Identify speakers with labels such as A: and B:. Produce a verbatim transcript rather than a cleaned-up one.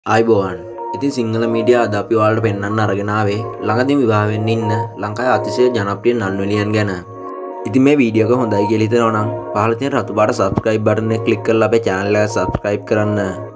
A: අයිබෝවන් ඉතින් සිංහල මීඩියා අද අපි ඔයාලට පෙන්වන්න අරගෙන ආවේ ළඟදීම විවාහ වෙන්න ඉන්න ලංකාවේ අතිශය ජනප්‍රිය නළුනිලියන් ගැන. ඉතින් මේ වීඩියෝ එක හොඳයි කියලා හිතනවා නම් පහළ තියෙන රතු පාට subscribe button එක click කරලා අපේ channel එක subscribe කරන්න.